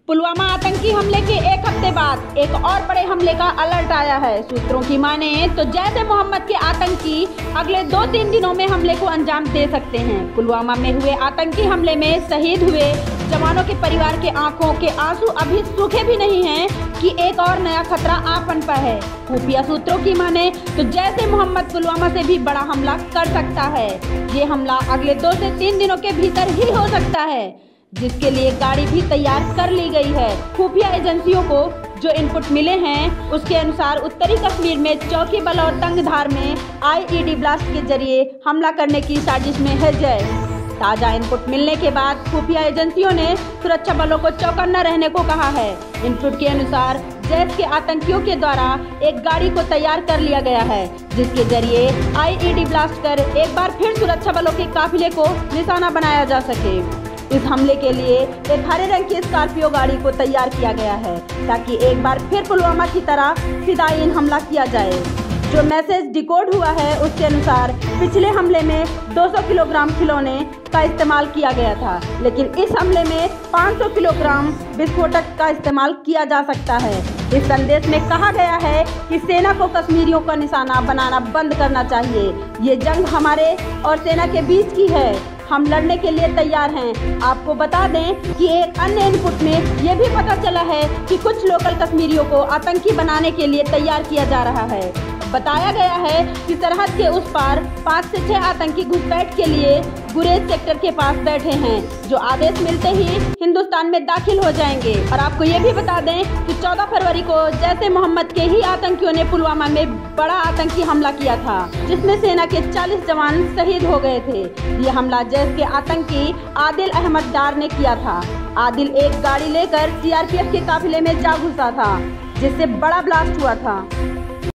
पुलवामा आतंकी हमले के एक हफ्ते बाद एक और बड़े हमले का अलर्ट आया है। सूत्रों की माने तो जैश ए मोहम्मद के आतंकी अगले 2-3 दिनों में हमले को अंजाम दे सकते हैं। पुलवामा में हुए आतंकी हमले में शहीद हुए जवानों के परिवार के आंखों के आंसू अभी सूखे भी नहीं हैं कि एक और नया खतरा आ पनपा है। खुफिया सूत्रों की माने तो जैश ए मोहम्मद पुलवामा से भी बड़ा हमला कर सकता है। ये हमला अगले 2 से 3 दिनों के भीतर ही हो सकता है, जिसके लिए गाड़ी भी तैयार कर ली गई है। खुफिया एजेंसियों को जो इनपुट मिले हैं उसके अनुसार उत्तरी कश्मीर में चौकी बल और तंगधार में आईईडी ब्लास्ट के जरिए हमला करने की साजिश में है जैश। ताज़ा इनपुट मिलने के बाद खुफिया एजेंसियों ने सुरक्षा बलों को चौकन्ना रहने को कहा है। इनपुट के अनुसार जैश के आतंकियों के द्वारा एक गाड़ी को तैयार कर लिया गया है, जिसके जरिए आईईडी ब्लास्ट कर एक बार फिर सुरक्षा बलों के काफिले को निशाना बनाया जा सके। इस हमले के लिए एक हरे रंग की स्कॉर्पियो गाड़ी को तैयार किया गया है, ताकि एक बार फिर पुलवामा की तरह फिदायीन हमला किया जाए। जो मैसेज डिकोड हुआ है उसके अनुसार पिछले हमले में 200 किलोग्राम खिलौने का इस्तेमाल किया गया था, लेकिन इस हमले में 500 किलोग्राम विस्फोटक का इस्तेमाल किया जा सकता है। इस संदेश में कहा गया है कि सेना को कश्मीरियों का निशाना बनाना बंद करना चाहिए। ये जंग हमारे और सेना के बीच की है, हम लड़ने के लिए तैयार हैं। आपको बता दें कि एक अन्य इनपुट में यह भी पता चला है कि कुछ लोकल कश्मीरियों को आतंकी बनाने के लिए तैयार किया जा रहा है। बताया गया है कि सरहद के उस पार 5 से 6 आतंकी घुसपैठ के लिए गुरेज सेक्टर के पास बैठे हैं, जो आदेश मिलते ही हिंदुस्तान में दाखिल हो जाएंगे। और आपको ये भी बता दें कि 14 फरवरी को जैश ए मोहम्मद के ही आतंकियों ने पुलवामा में बड़ा आतंकी हमला किया था, जिसमें सेना के 40 जवान शहीद हो गए थे। ये हमला जैश के आतंकी आदिल अहमद डार ने किया था। आदिल एक गाड़ी लेकर सीआरपीएफ के काफिले में जा घुसा था, जिससे बड़ा ब्लास्ट हुआ था।